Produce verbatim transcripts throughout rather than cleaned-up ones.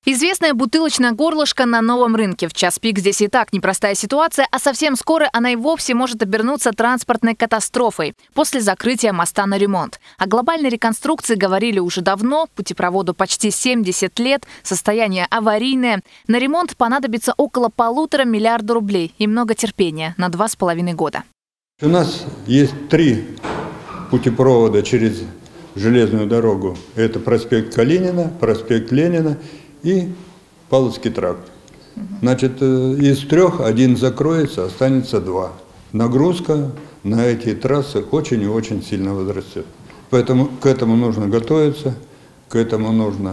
Известная бутылочная горлышко на новом рынке. В час пик здесь и так непростая ситуация, а совсем скоро она и вовсе может обернуться транспортной катастрофой после закрытия моста на ремонт. О глобальной реконструкции говорили уже давно, путепроводу почти семьдесят лет, состояние аварийное. На ремонт понадобится около полутора миллиарда рублей и много терпения на два с половиной года. У нас есть три путепровода через железную дорогу. Это проспект Калинина, проспект Ленина и Павловский тракт. Значит, из трех один закроется, останется два. Нагрузка на эти трассы очень и очень сильно возрастет. Поэтому к этому нужно готовиться, к этому нужно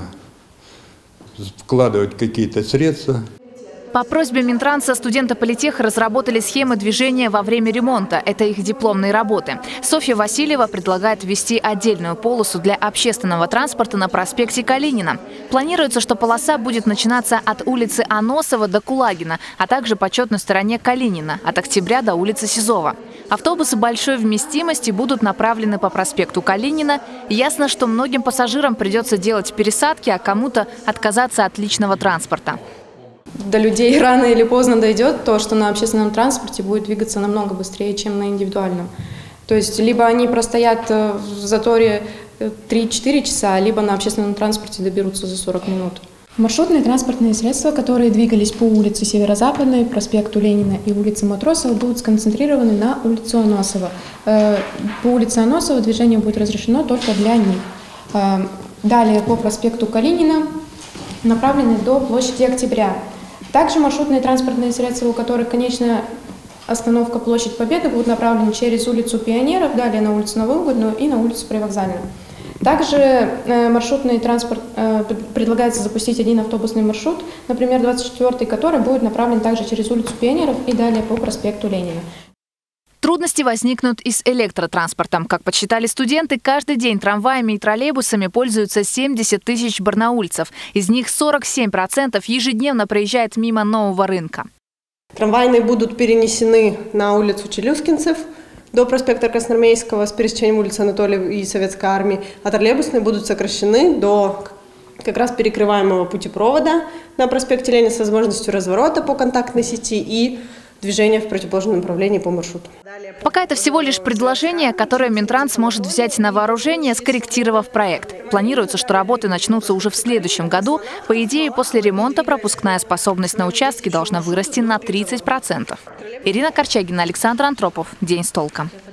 вкладывать какие-то средства. По просьбе Минтранса студенты политеха разработали схемы движения во время ремонта. Это их дипломные работы. Софья Васильева предлагает ввести отдельную полосу для общественного транспорта на проспекте Калинина. Планируется, что полоса будет начинаться от улицы Аносова до Кулагина, а также по четной стороне Калинина, от Октября до улицы Сизова. Автобусы большой вместимости будут направлены по проспекту Калинина. Ясно, что многим пассажирам придется делать пересадки, а кому-то отказаться от личного транспорта. До людей рано или поздно дойдет то, что на общественном транспорте будет двигаться намного быстрее, чем на индивидуальном. То есть либо они простоят в заторе три-четыре часа, либо на общественном транспорте доберутся за сорок минут. Маршрутные транспортные средства, которые двигались по улице Северо-Западной, проспекту Ленина и улице Матросова, будут сконцентрированы на улицу Аносова. По улице Аносова движение будет разрешено только для них. Далее по проспекту Калинина направлены до площади Октября. Также маршрутные транспортные средства, у которых конечная остановка Площадь Победы, будут направлены через улицу Пионеров, далее на улицу Новоугодную и на улицу Привокзальную. Также э, маршрутный транспорт э, предлагается запустить один автобусный маршрут, например, двадцать четвёртый, который будет направлен также через улицу Пионеров и далее по проспекту Ленина. Трудности возникнут и с электротранспортом. Как подсчитали студенты, каждый день трамваями и троллейбусами пользуются семьдесят тысяч барнаульцев. Из них сорок семь процентов ежедневно проезжает мимо нового рынка. Трамвайные будут перенесены на улицу Челюскинцев до проспекта Красноармейского с пересечением улицы Анатолия и Советской армии, а троллейбусные будут сокращены до как раз перекрываемого путепровода на проспекте Ленина с возможностью разворота по контактной сети и движение в противоположном направлении по маршруту. Пока это всего лишь предложение, которое Минтранс может взять на вооружение, скорректировав проект. Планируется, что работы начнутся уже в следующем году. По идее, после ремонта пропускная способность на участке должна вырасти на тридцать процентов. Ирина Корчагина, Александр Антропов. День с толком.